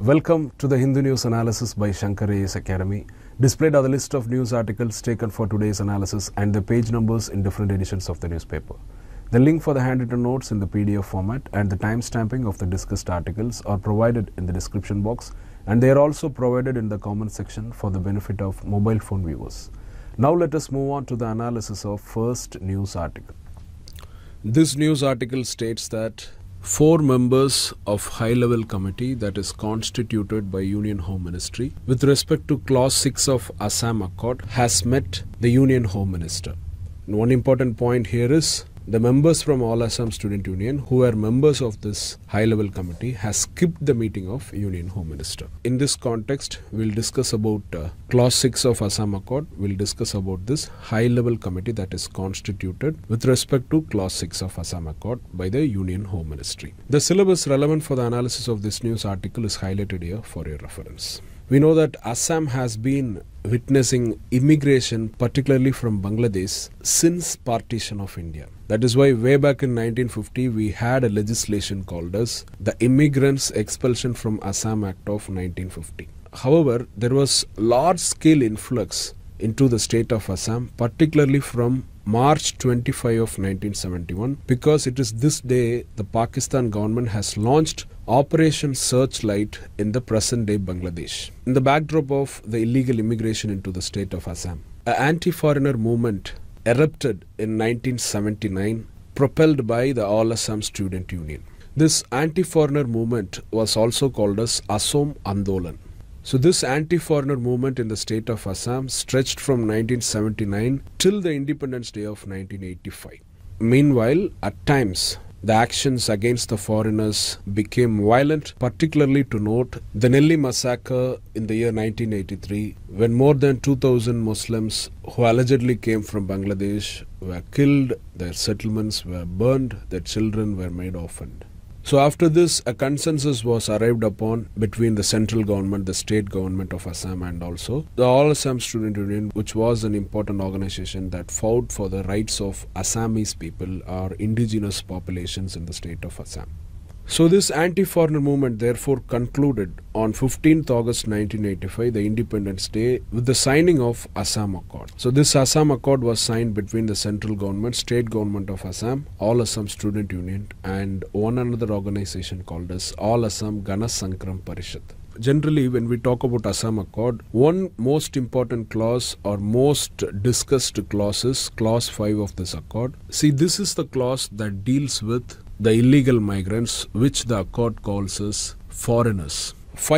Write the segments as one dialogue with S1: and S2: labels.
S1: Welcome to the Hindu News Analysis by Shankar AS Academy. Displayed are the list of news articles taken for today's analysis and the page numbers in different editions of the newspaper. The link for the handwritten notes in the PDF format and the time stamping of the discussed articles are provided in the description box, and they are also provided in the comment section for the benefit of mobile phone viewers. Now let us move on to the analysis of first news article. This news article states that 4 members of high-level committee that is constituted by Union Home Ministry with respect to Clause 6 of Assam Accord has met the Union Home Minister. And one important point here is the members from All Assam Student Union who are members of this high-level committee has skipped the meeting of Union Home Minister. In this context, we will discuss about Clause 6 of Assam Accord. We will discuss about this high-level committee that is constituted with respect to Clause 6 of Assam Accord by the Union Home Ministry. The syllabus relevant for the analysis of this news article is highlighted here for your reference. We know that Assam has been witnessing immigration, particularly from Bangladesh, since partition of India. That is why way back in 1950 we had a legislation called as the Immigrants Expulsion from Assam Act of 1950. However, there was large-scale influx into the state of Assam, particularly from March 25 of 1971, because it is this day the Pakistan government has launched Operation Searchlight in the present-day Bangladesh. In the backdrop of the illegal immigration into the state of Assam, an anti-foreigner movement erupted in 1979, propelled by the All Assam Student Union. This anti-foreigner movement was also called as Assam Andolan. So this anti-foreigner movement in the state of Assam stretched from 1979 till the Independence Day of 1985. Meanwhile, at times, the actions against the foreigners became violent, particularly to note the Nelli massacre in the year 1983, when more than 2,000 Muslims who allegedly came from Bangladesh were killed, their settlements were burned, their children were made orphaned. So after this, a consensus was arrived upon between the central government, the state government of Assam, and also the All Assam Student Union, which was an important organization that fought for the rights of Assamese people or indigenous populations in the state of Assam. So this anti-foreigner movement therefore concluded on 15th August 1985, the Independence Day, with the signing of Assam Accord. So this Assam Accord was signed between the central government, state government of Assam, All Assam Student Union, and one another organization called as All Assam Gana Sankram Parishad. Generally, when we talk about Assam Accord, one most important clause or most discussed clause is Clause 5 of this accord. See, this is the clause that deals with the illegal migrants, which the accord calls as foreigners.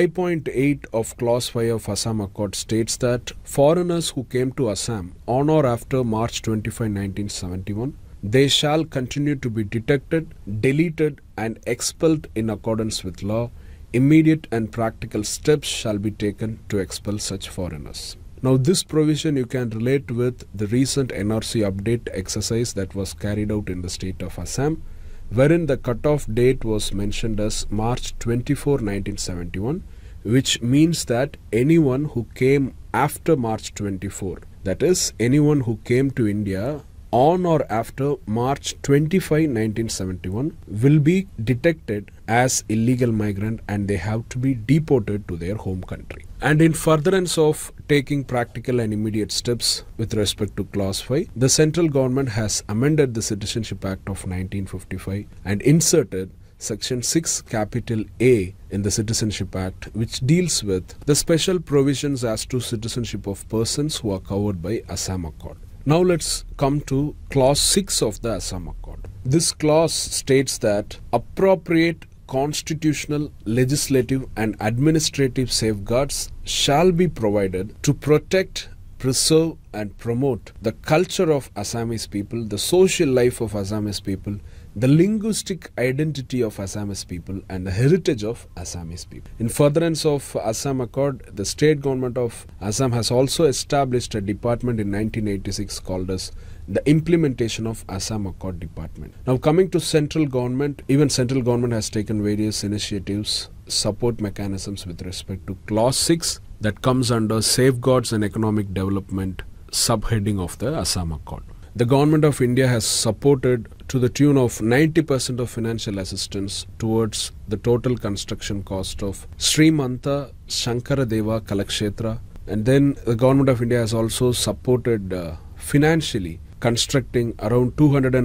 S1: 5.8 of Clause 5 of Assam Accord states that foreigners who came to Assam on or after March 25, 1971, they shall continue to be detected, deleted and expelled in accordance with law. Immediate and practical steps shall be taken to expel such foreigners. Now this provision you can relate with the recent NRC update exercise that was carried out in the state of Assam, wherein the cutoff date was mentioned as March 24, 1971, which means that anyone who came after March 24, that is, anyone who came to India on or after March 25, 1971, will be detected as illegal migrant and they have to be deported to their home country. And in furtherance of taking practical and immediate steps with respect to Clause 5, the central government has amended the Citizenship Act of 1955 and inserted Section 6 Capital A in the Citizenship Act, which deals with the special provisions as to citizenship of persons who are covered by Assam Accord. Now let's come to Clause 6 of the Assam Accord. This clause states that appropriate constitutional, legislative and administrative safeguards shall be provided to protect, preserve and promote the culture of Assamese people, the social life of Assamese people, the linguistic identity of Assamese people and the heritage of Assamese people. In furtherance of Assam Accord, the state government of Assam has also established a department in 1986 called as the Implementation of Assam Accord Department. Now coming to central government, even central government has taken various initiatives, support mechanisms with respect to Clause 6 that comes under Safeguards and Economic Development subheading of the Assam Accord. The government of India has supported to the tune of 90% of financial assistance towards the total construction cost of Srimanta Shankaradeva Kalakshetra. And then the government of India has also supported financially constructing around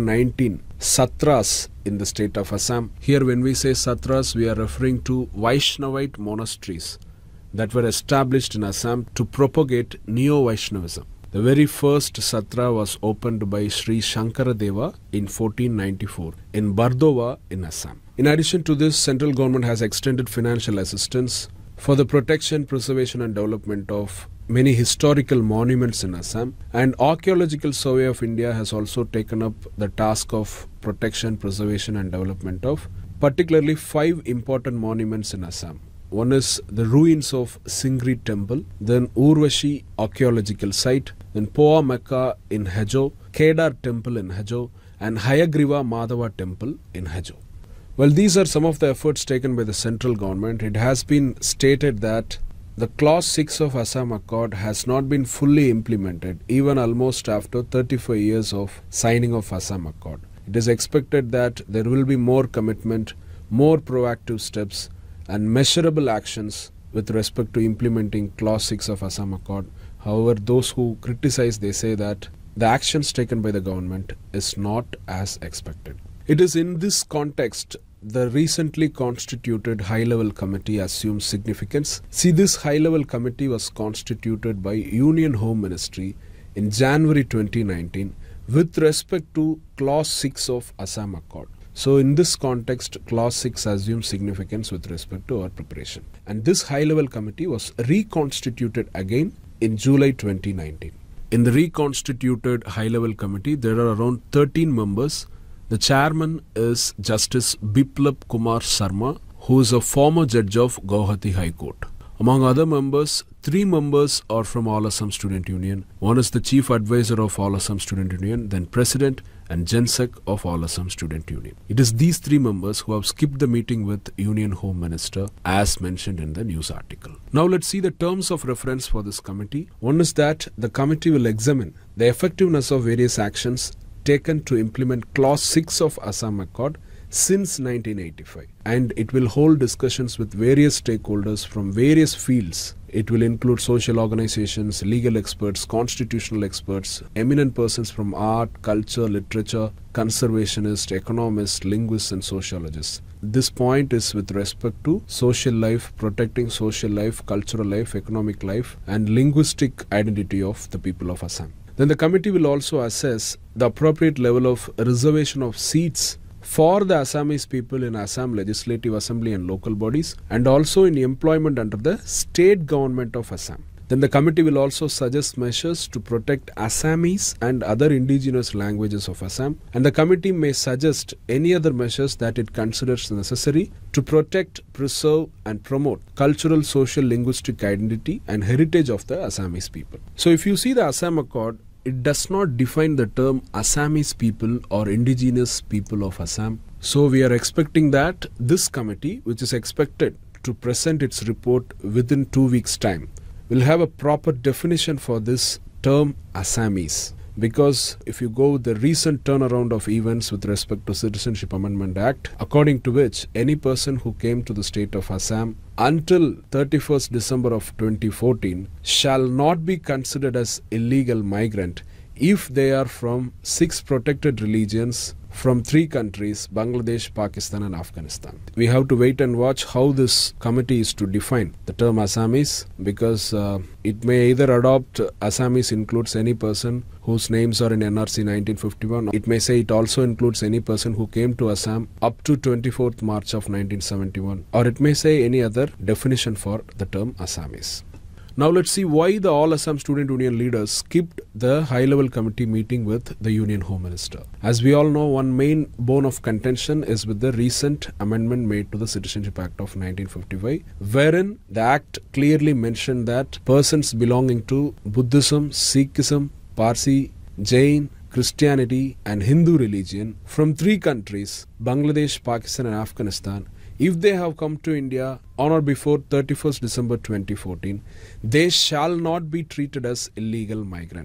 S1: 219 satras in the state of Assam. Here when we say satras, we are referring to Vaishnavite monasteries that were established in Assam to propagate Neo-Vaishnavism. The very first satra was opened by Sri Shankaradeva in 1494 in Bardova in Assam. In addition to this, central government has extended financial assistance for the protection, preservation and development of many historical monuments in Assam, and Archaeological Survey of India has also taken up the task of protection, preservation and development of particularly 5 important monuments in Assam. One is the ruins of Singri temple, then Urvashi archaeological site, then Poa Mecca in Hajo, Kedar temple in Hajo, and Hayagriva Madhava temple in Hajo. Well, these are some of the efforts taken by the central government. It has been stated that the Clause 6 of Assam Accord has not been fully implemented, even almost after 35 years of signing of Assam Accord. It is expected that there will be more commitment, more proactive steps and measurable actions with respect to implementing Clause 6 of Assam Accord. However, those who criticize, they say that the actions taken by the government is not as expected. It is in this context the recently constituted high-level committee assumes significance. See, this high-level committee was constituted by Union Home Ministry in January 2019 with respect to Clause 6 of Assam Accord. So in this context, Clause 6 assumes significance with respect to our preparation. And this high-level committee was reconstituted again in July 2019. In the reconstituted high-level committee, there are around 13 members. The chairman is Justice Biplab Kumar Sharma, who is a former judge of Guwahati High Court. Among other members, 3 members are from All Assam Student Union. One is the Chief Advisor of All Assam Student Union, then President and Gensec of All Assam Student Union. It is these 3 members who have skipped the meeting with Union Home Minister as mentioned in the news article. Now let's see the terms of reference for this committee. One is that the committee will examine the effectiveness of various actions taken to implement Clause 6 of Assam Accord since 1985, and it will hold discussions with various stakeholders from various fields. It will include social organizations, legal experts, constitutional experts, eminent persons from art, culture, literature, conservationists, economists, linguists and sociologists. This point is with respect to social life, protecting social life, cultural life, economic life and linguistic identity of the people of Assam. Then the committee will also assess the appropriate level of reservation of seats for the Assamese people in Assam Legislative Assembly and local bodies, and also in employment under the state government of Assam. Then the committee will also suggest measures to protect Assamese and other indigenous languages of Assam, and the committee may suggest any other measures that it considers necessary to protect, preserve and promote cultural, social, linguistic identity and heritage of the Assamese people. So if you see the Assam Accord, it does not define the term Assamese people or indigenous people of Assam. So we are expecting that this committee, which is expected to present its report within 2 weeks' time, will have a proper definition for this term Assamese. Because if you go with the recent turnaround of events with respect to Citizenship Amendment Act, according to which any person who came to the state of Assam until 31st December of 2014 shall not be considered as illegal migrant if they are from 6 protected religions from 3 countries, Bangladesh, Pakistan and Afghanistan. We have to wait and watch how this committee is to define the term Assamese, because it may either adopt Assamese includes any person whose names are in NRC 1951. It may say it also includes any person who came to Assam up to 24th March of 1971. Or it may say any other definition for the term Assamese. Now let's see why the All Assam Student Union leaders skipped the high-level committee meeting with the Union Home Minister. As we all know, one main bone of contention is with the recent amendment made to the Citizenship Act of 1955, wherein the Act clearly mentioned that persons belonging to Buddhism, Sikhism, Parsi, Jain, Christianity and Hindu religion from 3 countries, Bangladesh, Pakistan and Afghanistan, if they have come to India on or before 31st December 2014, they shall not be treated as illegal migrants.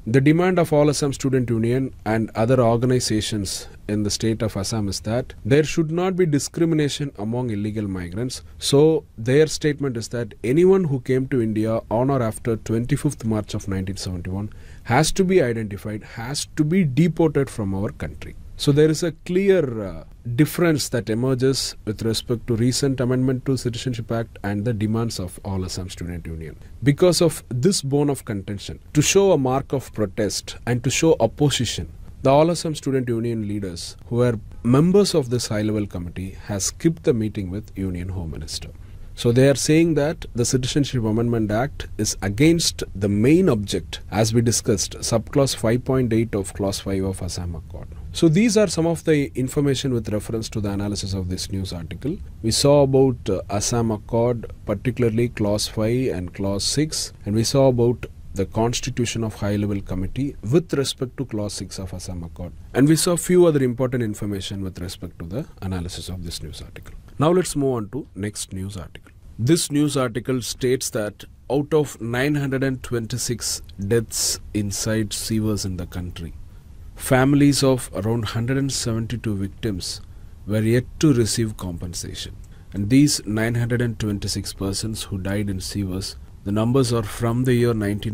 S1: The demand of All Assam Student Union and other organizations in the state of Assam is that there should not be discrimination among illegal migrants. So their statement is that anyone who came to India on or after 25th March of 1971 has to be identified, has to be deported from our country. So there is a clear difference that emerges with respect to recent amendment to Citizenship Act and the demands of All Assam Student Union. Because of this bone of contention, to show a mark of protest and to show opposition, the All Assam Student Union leaders who are members of this high-level committee has skipped the meeting with Union Home Minister. So they are saying that the Citizenship Amendment Act is against the main object, as we discussed, subclause 5.8 of clause 5 of Assam Accord. So these are some of the information with reference to the analysis of this news article. We saw about Assam Accord, particularly clause 5 and clause 6, and we saw about the constitution of high-level committee with respect to clause 6 of Assam Accord. And we saw few other important information with respect to the analysis of this news article. Now let's move on to next news article. This news article states that out of 926 deaths inside sewers in the country, families of around 172 victims were yet to receive compensation. And these 926 persons who died in sewers, the numbers are from the year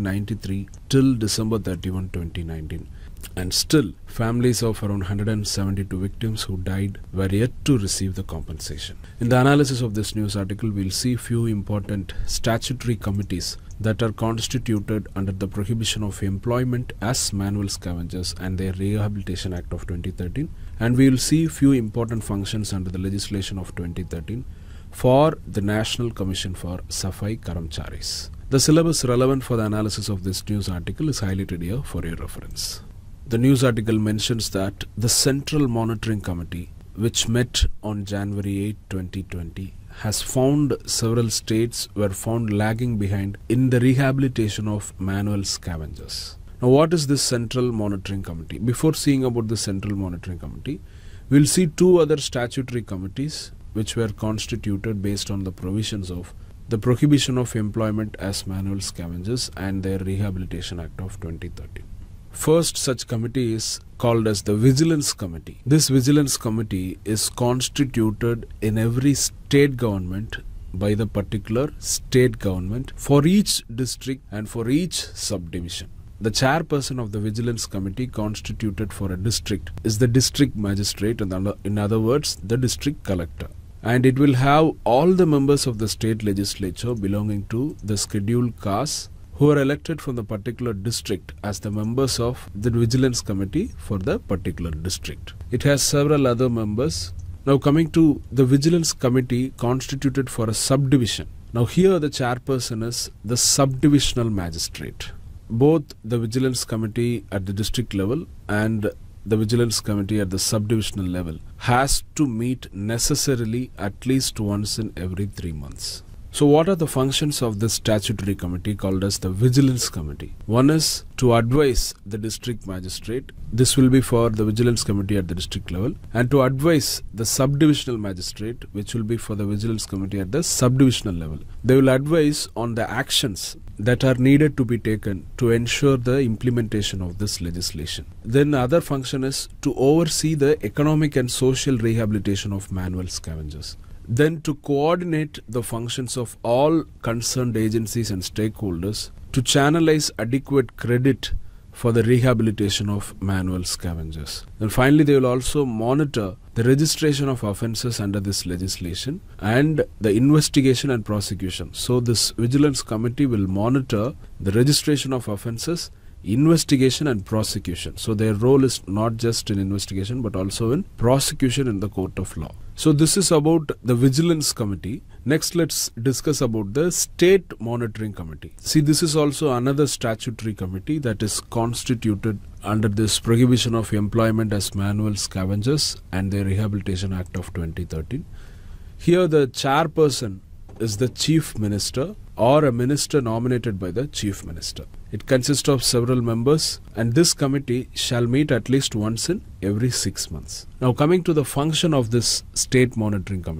S1: 1993 till December 31, 2019. And still, families of around 172 victims who died were yet to receive the compensation. In the analysis of this news article, we'll see few important statutory committees that are constituted under the Prohibition of Employment as Manual Scavengers and their Rehabilitation Act of 2013. And we will see few important functions under the legislation of 2013 for the National Commission for Safai Karamcharis. The syllabus relevant for the analysis of this news article is highlighted here for your reference. The news article mentions that the Central Monitoring Committee, which met on January 8, 2020, has found several states were found lagging behind in the rehabilitation of manual scavengers. Now, what is this Central Monitoring Committee? Before seeing about the Central Monitoring Committee, we will see two other statutory committees which were constituted based on the provisions of the Prohibition of Employment as Manual Scavengers and their Rehabilitation Act of 2013. First such committee is called as the Vigilance Committee. This Vigilance Committee is constituted in every state government by the particular state government for each district and for each subdivision. The chairperson of the Vigilance Committee constituted for a district is the district magistrate, and in other words, the district collector. And it will have all the members of the state legislature belonging to the scheduled castes who are elected from the particular district as the members of the Vigilance Committee for the particular district. It has several other members. Now coming to the Vigilance Committee constituted for a subdivision. Now here the chairperson is the subdivisional magistrate. Both the Vigilance Committee at the district level and the Vigilance Committee at the subdivisional level has to meet necessarily at least once in every 3 months. So what are the functions of this statutory committee called as the Vigilance Committee? One is to advise the district magistrate. This will be for the Vigilance Committee at the district level, and to advise the subdivisional magistrate, which will be for the Vigilance Committee at the subdivisional level. They will advise on the actions that are needed to be taken to ensure the implementation of this legislation. Then the other function is to oversee the economic and social rehabilitation of manual scavengers. Then to coordinate the functions of all concerned agencies and stakeholders to channelize adequate credit for the rehabilitation of manual scavengers. And finally, they will also monitor the registration of offences under this legislation and the investigation and prosecution. So this Vigilance Committee will monitor the registration of offences, investigation and prosecution. So their role is not just in investigation but also in prosecution in the court of law. So this is about the Vigilance Committee. Next, let's discuss about the State Monitoring Committee. See, this is also another statutory committee that is constituted under this Prohibition of Employment as Manual Scavengers and the Rehabilitation Act of 2013. Here the chairperson is the Chief Minister or a minister nominated by the Chief Minister. It consists of several members, and this committee shall meet at least once in every 6 months. Now coming to the function of this State Monitoring Committee.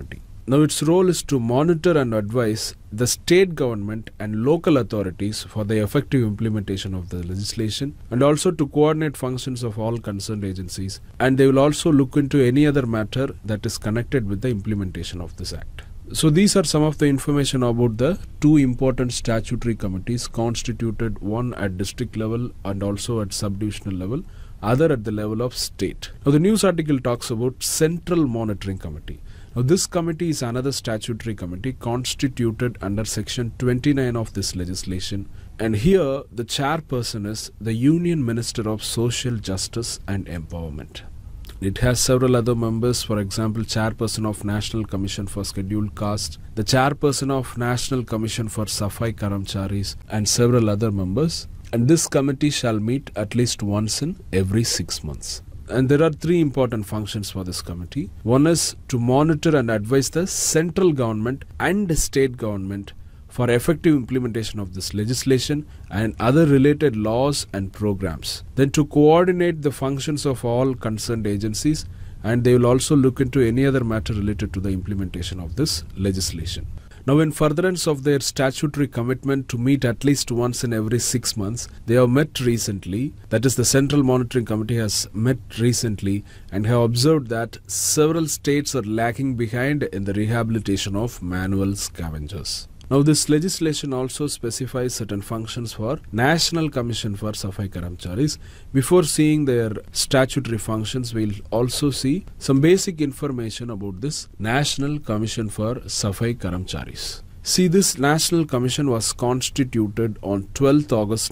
S1: Now its role is to monitor and advise the state government and local authorities for the effective implementation of the legislation, and also to coordinate functions of all concerned agencies, and they will also look into any other matter that is connected with the implementation of this act. So these are some of the information about the two important statutory committees constituted, one at district level and also at subdivisional level, other at the level of state. Now the news article talks about Central Monitoring Committee. Now this committee is another statutory committee constituted under section 29 of this legislation, and here the chairperson is the Union Minister of Social Justice and Empowerment. It has several other members, for example, Chairperson of National Commission for Scheduled Caste, the Chairperson of National Commission for Safai Karamcharis, and several other members. And this committee shall meet at least once in every 6 months. And there are three important functions for this committee. One is to monitor and advise the central government and the state government for effective implementation of this legislation and other related laws and programs. Then to coordinate the functions of all concerned agencies, and they will also look into any other matter related to the implementation of this legislation. Now, in furtherance of their statutory commitment to meet at least once in every 6 months, they have met recently. That is, the Central Monitoring Committee has met recently and have observed that several states are lagging behind in the rehabilitation of manual scavengers. Now, this legislation also specifies certain functions for National Commission for Safai Karamcharis. Before seeing their statutory functions, we will also see some basic information about this National Commission for Safai Karamcharis. See, this National Commission was constituted on 12th August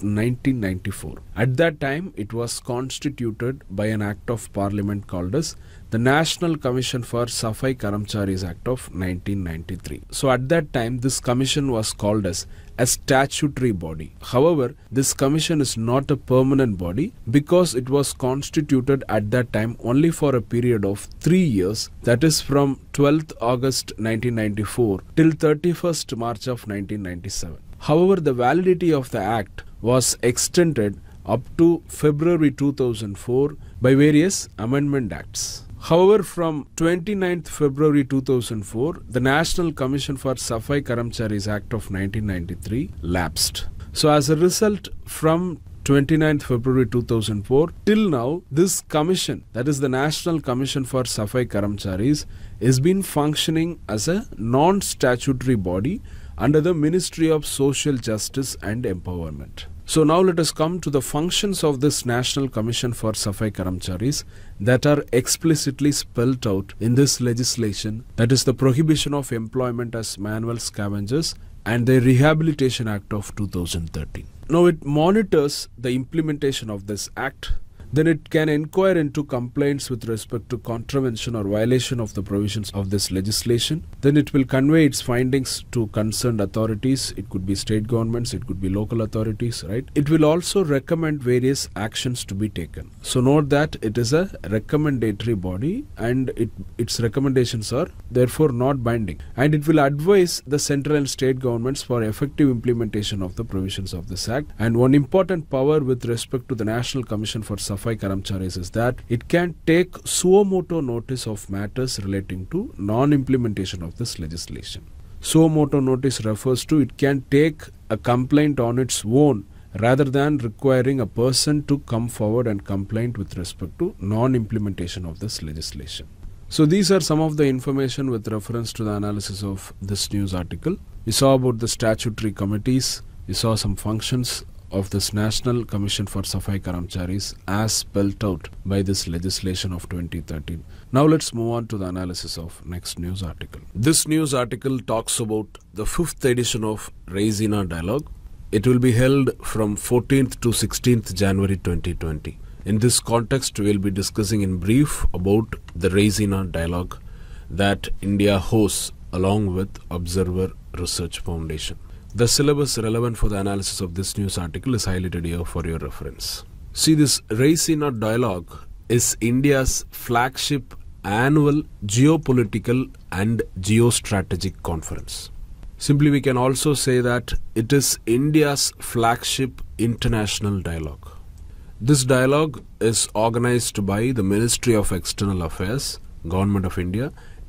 S1: 1994. At that time, it was constituted by an Act of Parliament called as the National Commission for Safai Karamcharis Act of 1993. So at that time, this commission was called as a statutory body. However, this commission is not a permanent body because it was constituted at that time only for a period of 3 years, that is from 12th August 1994 till 31st March of 1997. However, the validity of the act was extended up to February 2004 by various amendment acts. However, from 29th February 2004, the National Commission for Safai Karamcharis Act of 1993 lapsed. So as a result, from 29th February 2004 till now, this commission, that is the National Commission for Safai Karamcharis, has been functioning as a non-statutory body under the Ministry of Social Justice and Empowerment. So now let us come to the functions of this National Commission for Safai Karamcharis that are explicitly spelled out in this legislation, that is the Prohibition of Employment as Manual Scavengers and the Rehabilitation Act of 2013. Now it monitors the implementation of this act. Then it can inquire into complaints with respect to contravention or violation of the provisions of this legislation. Then it will convey its findings to concerned authorities. It could be state governments, it could be local authorities, right? It will also recommend various actions to be taken. So note that it is a recommendatory body and its recommendations are therefore not binding. And it will advise the central and state governments for effective implementation of the provisions of this act. And one important power with respect to the National Commission for Safai Karamcharis is that it can take suo motu notice of matters relating to non-implementation of this legislation. Suo motu notice refers to it can take a complaint on its own rather than requiring a person to come forward and complain with respect to non-implementation of this legislation. So these are some of the information with reference to the analysis of this news article. We saw about the statutory committees, we saw some functions of this National Commission for Safai Karamcharis as spelled out by this legislation of 2013. Now let's move on to the analysis of next news article. This news article talks about the 5th edition of Raisina Dialogue. It will be held from 14th to 16th January 2020. In this context, we will be discussing in brief about the Raisina Dialogue that India hosts along with Observer Research Foundation. The syllabus relevant for the analysis of this news article is highlighted here for your reference. See, this Raisina Dialogue is India's flagship annual geopolitical and geostrategic conference. Simply, we can also say that it is India's flagship international dialogue. This dialogue is organized by the Ministry of External Affairs, Government of India,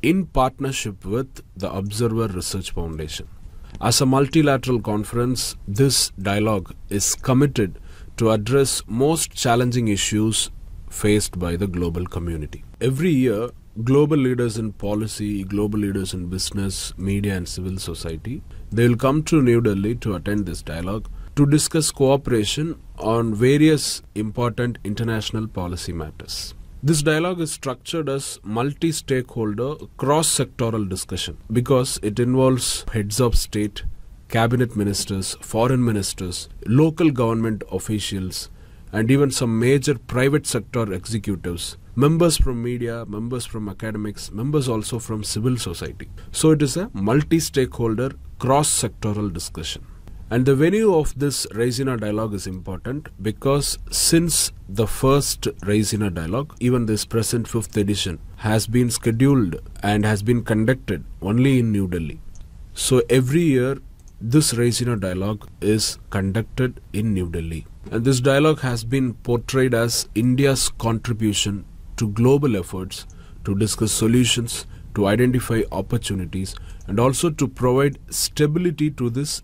S1: in partnership with the Observer Research Foundation. As a multilateral conference, this dialogue is committed to address most challenging issues faced by the global community. Every year, global leaders in policy, global leaders in business, media and civil society, they will come to New Delhi to attend this dialogue to discuss cooperation on various important international policy matters. This dialogue is structured as multi-stakeholder, cross-sectoral discussion because it involves heads of state, cabinet ministers, foreign ministers, local government officials, and even some major private sector executives, members from media, members from academics, members also from civil society. So it is a multi-stakeholder, cross-sectoral discussion. And the venue of this Raisina dialogue is important because since the first Raisina dialogue, even this present 5th edition has been scheduled and has been conducted only in New Delhi. So every year this Raisina dialogue is conducted in New Delhi. And this dialogue has been portrayed as India's contribution to global efforts to discuss solutions, to identify opportunities, and also to provide stability to this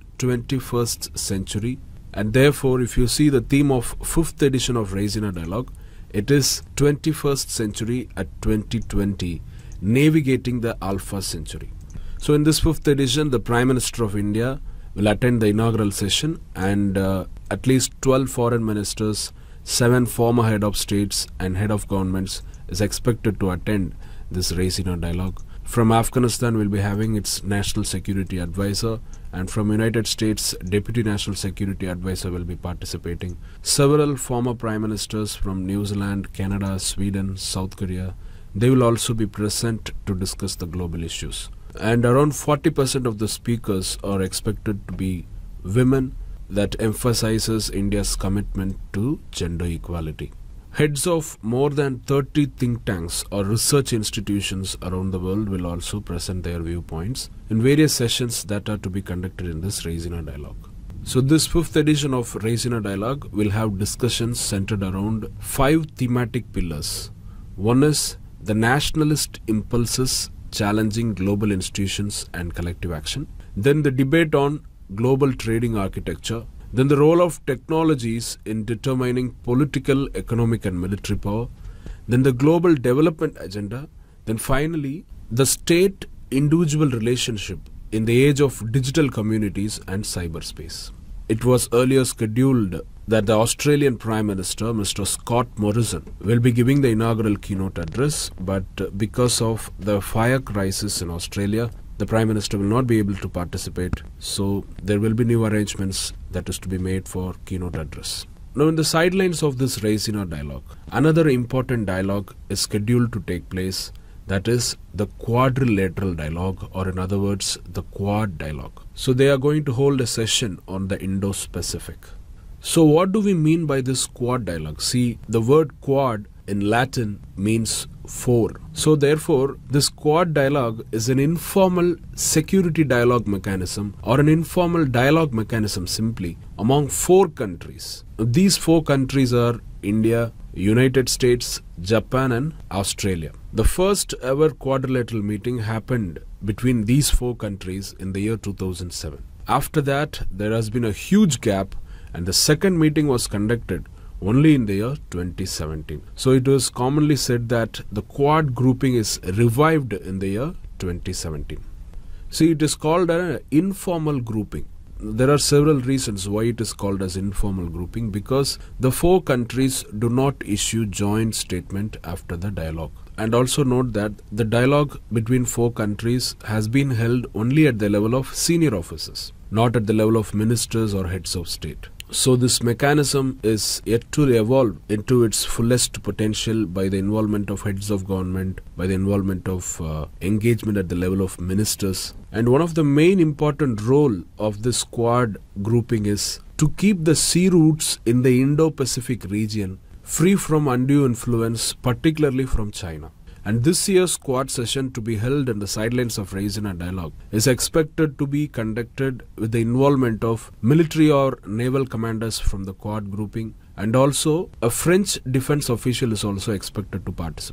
S1: 21st century. And therefore, if you see the theme of 5th edition of Raisina Dialogue, it is 21st century at 2020, navigating the alpha century. So in this 5th edition, the Prime Minister of India will attend the inaugural session, and at least 12 foreign ministers, 7 former head of states and head of governments is expected to attend this Raisina Dialogue. From Afghanistan, we'll be having its National Security Advisor, and from United States, Deputy National Security Advisor will be participating. Several former Prime Ministers from New Zealand, Canada, Sweden, South Korea, they will also be present to discuss the global issues. And around 40% of the speakers are expected to be women. That emphasizes India's commitment to gender equality. Heads of more than 30 think tanks or research institutions around the world will also present their viewpoints in various sessions that are to be conducted in this Raisina Dialogue. So this 5th edition of Raisina Dialogue will have discussions centered around 5 thematic pillars. One is the nationalist impulses challenging global institutions and collective action. Then the debate on global trading architecture. Then the role of technologies in determining political, economic and military power. Then the global development agenda. Then finally, the state-individual relationship in the age of digital communities and cyberspace. It was earlier scheduled that the Australian Prime Minister, Mr. Scott Morrison, will be giving the inaugural keynote address, but because of the fire crisis in Australia, the Prime Minister will not be able to participate, so there will be new arrangements that is to be made for keynote address. Now, in the sidelines of this Raisina Dialogue, another important dialogue is scheduled to take place, that is the Quadrilateral Dialogue, or in other words, the Quad Dialogue. So they are going to hold a session on the Indo-Pacific. So what do we mean by this Quad Dialogue? See, the word quad in Latin means 4. So therefore, this Quad Dialogue is an informal security dialogue mechanism or an informal dialogue mechanism simply among 4 countries. These 4 countries are India, United States, Japan and Australia. The first ever quadrilateral meeting happened between these 4 countries in the year 2007. After that, there has been a huge gap, and the second meeting was conducted only in the year 2017. So it was commonly said that the Quad grouping is revived in the year 2017. See, it is called an informal grouping. There are several reasons why it is called as informal grouping, because the 4 countries do not issue joint statement after the dialogue. And also note that the dialogue between 4 countries has been held only at the level of senior officers, not at the level of ministers or heads of state. So this mechanism is yet to evolve into its fullest potential by the involvement of heads of government, by the involvement of engagement at the level of ministers. And one of the main important role of this Quad grouping is to keep the sea routes in the Indo-Pacific region free from undue influence, particularly from China. And this year's Quad session, to be held in the sidelines of Raisina Dialogue, is expected to be conducted with the involvement of military or naval commanders from the Quad grouping, and also a French defense official is also expected to participate.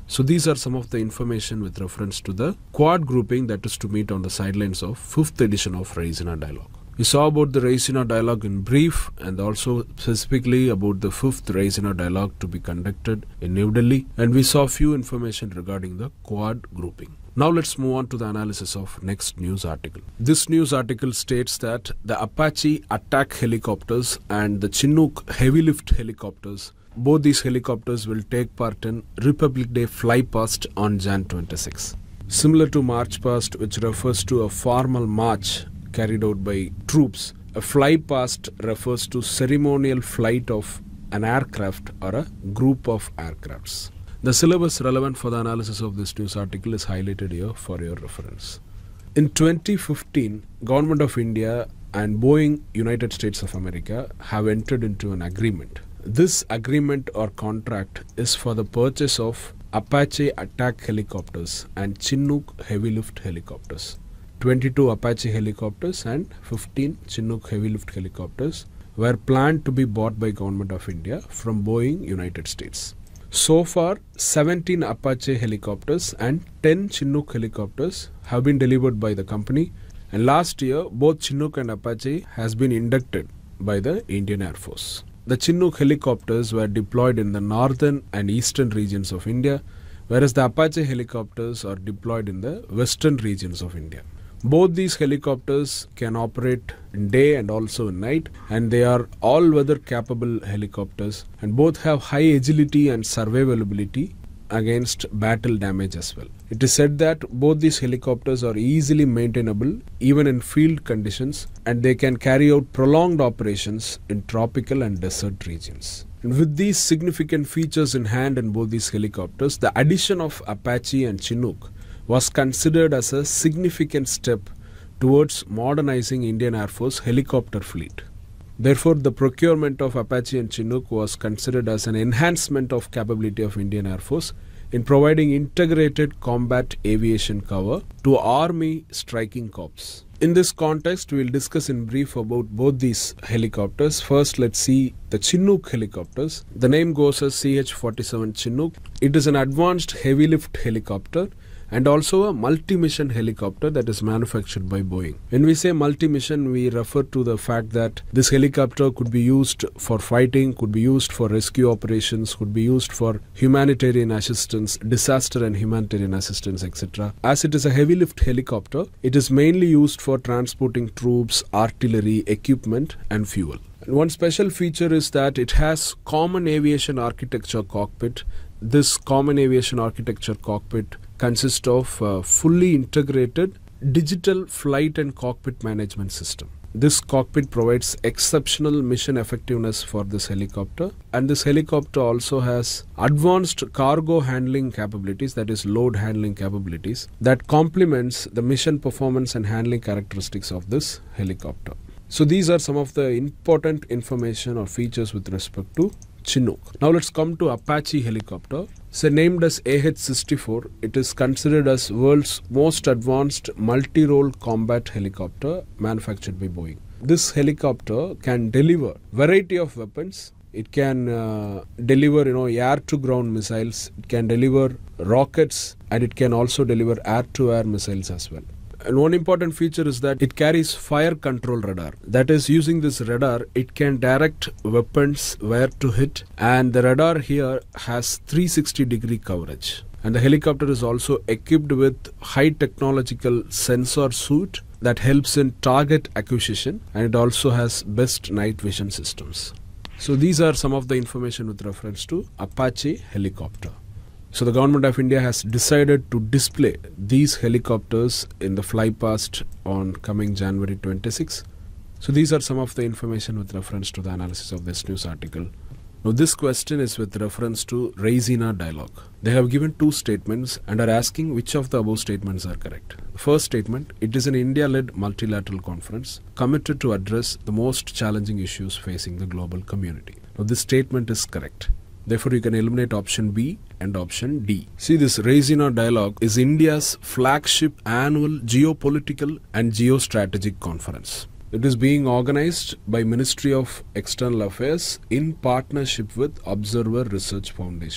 S1: So these are some of the information with reference to the Quad grouping that is to meet on the sidelines of 5th edition of Raisina Dialogue. We saw about the Raisina Dialogue in brief and also specifically about the 5th Raisina Dialogue to be conducted in New Delhi, and we saw few information regarding the Quad grouping. Now let's move on to the analysis of next news article. This news article states that the Apache attack helicopters and the Chinook heavy lift helicopters, both these helicopters will take part in Republic Day fly past on Jan 26. Similar to March past, which refers to a formal march carried out by troops, a fly past refers to ceremonial flight of an aircraft or a group of aircrafts. The syllabus relevant for the analysis of this news article is highlighted here for your reference. In 2015, Government of India and Boeing United States of America have entered into an agreement. This agreement or contract is for the purchase of Apache attack helicopters and Chinook heavy lift helicopters. 22 Apache helicopters and 15 Chinook heavy lift helicopters were planned to be bought by Government of India from Boeing United States. So far, 17 Apache helicopters and 10 Chinook helicopters have been delivered by the company, and last year both Chinook and Apache has been inducted by the Indian Air Force. The Chinook helicopters were deployed in the northern and eastern regions of India, whereas the Apache helicopters are deployed in the western regions of India. Both these helicopters can operate in day and also in night, and they are all-weather capable helicopters, and both have high agility and survivability against battle damage as well. It is said that both these helicopters are easily maintainable even in field conditions, and they can carry out prolonged operations in tropical and desert regions. And with these significant features in hand in both these helicopters, the addition of Apache and Chinook was considered as a significant step towards modernizing Indian Air Force helicopter fleet. Therefore, the procurement of Apache and Chinook was considered as an enhancement of capability of Indian Air Force in providing integrated combat aviation cover to Army striking corps. In this context, we will discuss in brief about both these helicopters. First, let's see the Chinook helicopters. The name goes as CH-47 Chinook. It is an advanced heavy lift helicopter and also a multi-mission helicopter that is manufactured by Boeing. When we say multi-mission, we refer to the fact that this helicopter could be used for fighting, could be used for rescue operations, could be used for humanitarian assistance, disaster and humanitarian assistance, etc. As it is a heavy lift helicopter, it is mainly used for transporting troops, artillery, equipment and fuel. And one special feature is that it has common aviation architecture cockpit. This common aviation architecture cockpit consists of a fully integrated digital flight and cockpit management system. This cockpit provides exceptional mission effectiveness for this helicopter, and this helicopter also has advanced cargo handling capabilities, that is load handling capabilities, that complements the mission performance and handling characteristics of this helicopter. So these are some of the important information or features with respect to Chinook. Now let's come to Apache helicopter. So named as AH-64, it is considered as world's most advanced multi-role combat helicopter manufactured by Boeing. This helicopter can deliver variety of weapons. It can deliver air-to-ground missiles. It can deliver rockets, and it can also deliver air-to-air missiles as well. And one important feature is that it carries fire control radar. That is, using this radar, it can direct weapons where to hit, and the radar here has 360-degree coverage. And the helicopter is also equipped with high technological sensor suite that helps in target acquisition, and it also has best night vision systems. So these are some of the information with reference to Apache helicopter. So the Government of India has decided to display these helicopters in the fly past on coming January 26. So these are some of the information with reference to the analysis of this news article. Now this question is with reference to Raisina Dialogue. They have given two statements and are asking which of the above statements are correct. The first statement, it is an India-led multilateral conference committed to address the most challenging issues facing the global community. Now this statement is correct. Therefore, you can eliminate option B and option D. See, this Raisina Dialogue is India's flagship annual geopolitical and geostrategic conference. It is being organized by Ministry of External Affairs in partnership with Observer Research Foundation.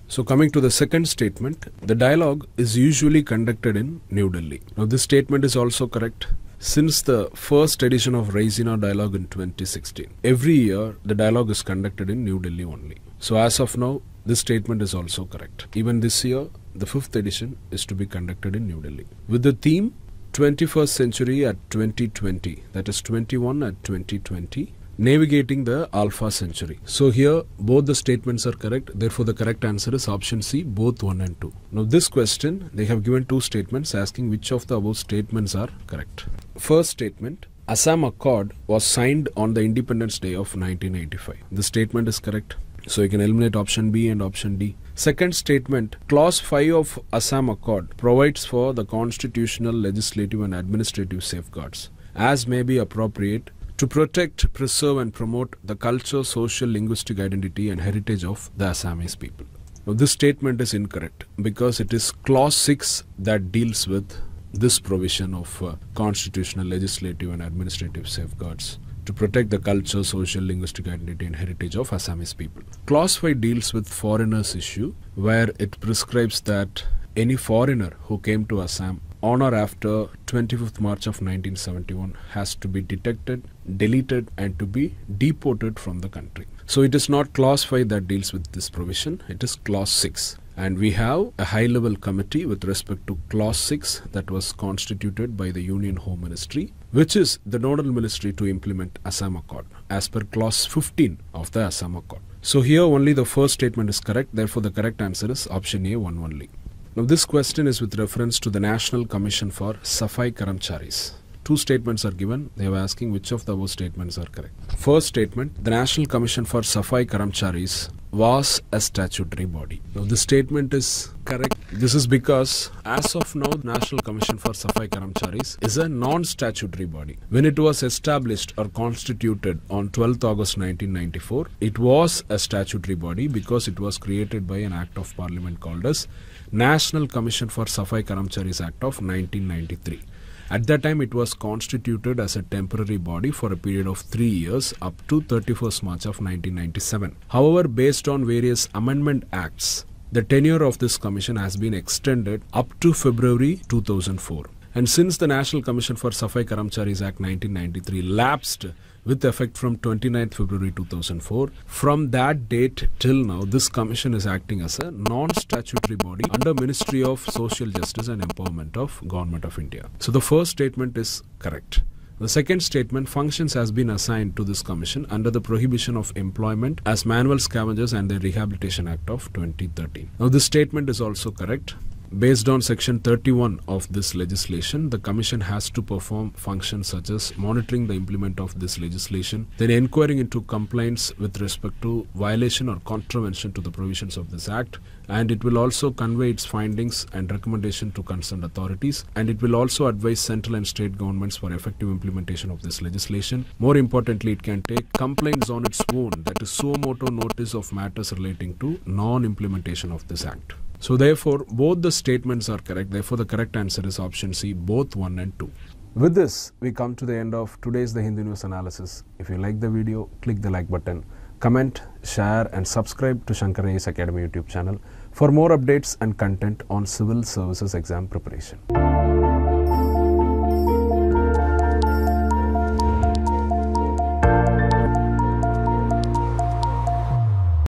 S1: So coming to the second statement, the dialogue is usually conducted in New Delhi. Now this statement is also correct. Since the first edition of Raisina Dialogue in 2016, every year the dialogue is conducted in New Delhi only. So as of now, this statement is also correct. Even this year, the 5th edition is to be conducted in New Delhi. With the theme 21st Century at 2020, that is 21 at 2020, navigating the Alpha Century. So here both the statements are correct. Therefore the correct answer is option C, both 1 and 2. Now this question, they have given 2 statements asking which of the above statements are correct. First statement, Assam Accord was signed on the Independence Day of 1985. The statement is correct. So you can eliminate option B and option D. Second statement, Clause 5 of Assam Accord provides for the constitutional, legislative and administrative safeguards as may be appropriate to protect, preserve and promote the culture, social, linguistic identity and heritage of the Assamese people. Now this statement is incorrect because it is Clause 6 that deals with this provision of constitutional, legislative and administrative safeguards to protect the culture, social, linguistic identity and heritage of Assamese people. Clause 5 deals with foreigners issue where it prescribes that any foreigner who came to Assam on or after 25th March of 1971 has to be detected, deleted and to be deported from the country. So it is not Clause 5 that deals with this provision, it is Clause 6. And we have a high-level committee with respect to Clause 6 that was constituted by the Union Home Ministry, which is the nodal ministry to implement Assam Accord as per Clause 15 of the Assam Accord. So here only the first statement is correct, therefore the correct answer is option A, 1 only. Now this question is with reference to the National Commission for Safai Karamcharis. 2 statements are given. They are asking which of the above statements are correct. First statement, the National Commission for Safai Karamcharis was a statutory body. Now this statement is correct. This is because as of now, the National Commission for Safai Karamcharis is a non-statutory body. When it was established or constituted on 12th August 1994, it was a statutory body because it was created by an Act of Parliament called as National Commission for Safai Karamcharis Act of 1993. At that time, it was constituted as a temporary body for a period of 3 years up to 31st March of 1997. However, based on various amendment acts, the tenure of this commission has been extended up to February 2004. And since the National Commission for Safai Karamcharis Act 1993 lapsed with effect from 29th February 2004, from that date till now, this commission is acting as a non-statutory body under Ministry of Social Justice and Empowerment of Government of India. So the first statement is correct. The second statement, functions has been assigned to this commission under the Prohibition of Employment as Manual Scavengers and the Rehabilitation Act of 2013. Now this statement is also correct. Based on Section 31 of this legislation, the Commission has to perform functions such as monitoring the implement of this legislation, then inquiring into complaints with respect to violation or contravention to the provisions of this Act, and it will also convey its findings and recommendation to concerned authorities, and it will also advise central and state governments for effective implementation of this legislation. More importantly, it can take complaints on its own, that is suo motu notice of matters relating to non-implementation of this Act. So therefore, both the statements are correct. Therefore, the correct answer is option C, both 1 and 2. With this, we come to the end of today's The Hindu News Analysis. If you like the video, click the like button, comment, share and subscribe to Shankar IAS Academy YouTube channel for more updates and content on civil services exam preparation.